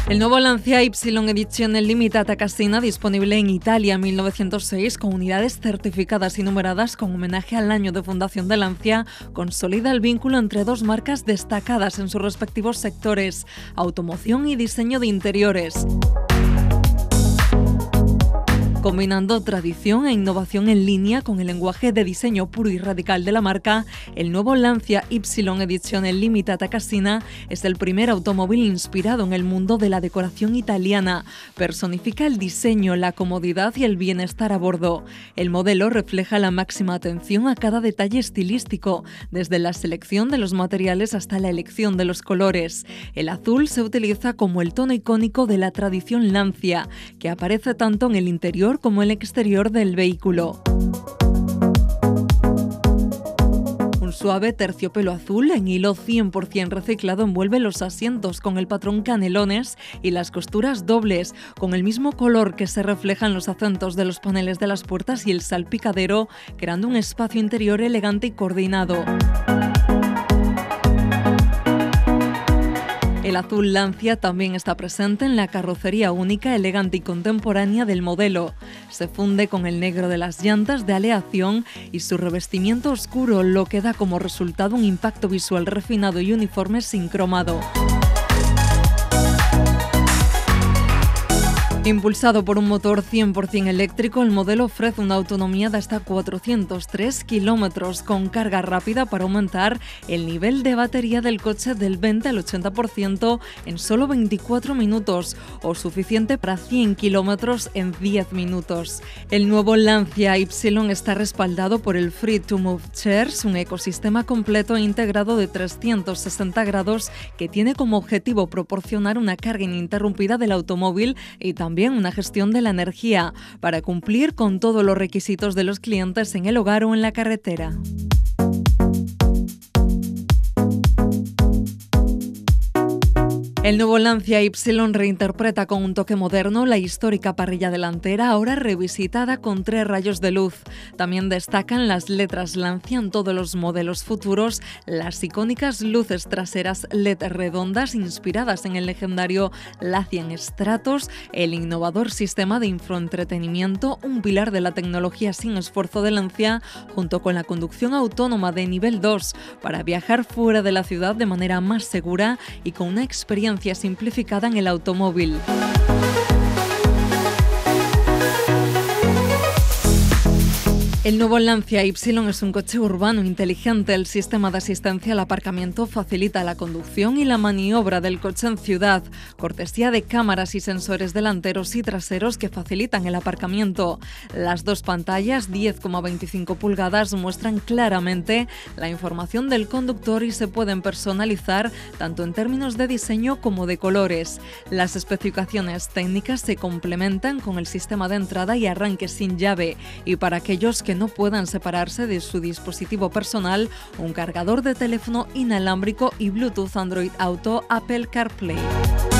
El nuevo Lancia Y Edizione Limitata Cassina, disponible en Italia 1906, con unidades certificadas y numeradas con homenaje al año de fundación de Lancia, consolida el vínculo entre dos marcas destacadas en sus respectivos sectores, automoción y diseño de interiores. Combinando tradición e innovación en línea con el lenguaje de diseño puro y radical de la marca, el nuevo Lancia Y Edizione Limitata Cassina es el primer automóvil inspirado en el mundo de la decoración italiana. Personifica el diseño, la comodidad y el bienestar a bordo. El modelo refleja la máxima atención a cada detalle estilístico, desde la selección de los materiales hasta la elección de los colores. El azul se utiliza como el tono icónico de la tradición Lancia, que aparece tanto en el interior como el exterior del vehículo. Un suave terciopelo azul en hilo 100% reciclado envuelve los asientos con el patrón canelones y las costuras dobles, con el mismo color que se refleja en los acentos de los paneles de las puertas y el salpicadero, creando un espacio interior elegante y coordinado. El azul Lancia también está presente en la carrocería única, elegante y contemporánea del modelo. Se funde con el negro de las llantas de aleación y su revestimiento oscuro, lo que da como resultado un impacto visual refinado y uniforme sin cromado. Impulsado por un motor 100% eléctrico, el modelo ofrece una autonomía de hasta 403 kilómetros, con carga rápida para aumentar el nivel de batería del coche del 20 al 80% en solo 24 minutos, o suficiente para 100 kilómetros en 10 minutos. El nuevo Lancia Y está respaldado por el Free to Move Chairs, un ecosistema completo e integrado de 360 grados que tiene como objetivo proporcionar una carga ininterrumpida del automóvil y también una gestión de la energía para cumplir con todos los requisitos de los clientes en el hogar o en la carretera. El nuevo Lancia Y reinterpreta con un toque moderno la histórica parrilla delantera, ahora revisitada con 3 rayos de luz. También destacan las letras Lancia en todos los modelos futuros, las icónicas luces traseras LED redondas inspiradas en el legendario Lacian Stratos, el innovador sistema de infoentretenimiento, un pilar de la tecnología sin esfuerzo de Lancia, junto con la conducción autónoma de nivel 2 para viajar fuera de la ciudad de manera más segura y con una experiencia simplificada en el automóvil. El nuevo Lancia Y es un coche urbano inteligente. El sistema de asistencia al aparcamiento facilita la conducción y la maniobra del coche en ciudad, cortesía de cámaras y sensores delanteros y traseros que facilitan el aparcamiento. Las 2 pantallas 10,25 pulgadas muestran claramente la información del conductor y se pueden personalizar tanto en términos de diseño como de colores. Las especificaciones técnicas se complementan con el sistema de entrada y arranque sin llave, y para aquellos que no puedan separarse de su dispositivo personal, un cargador de teléfono inalámbrico y Bluetooth, Android Auto, Apple CarPlay.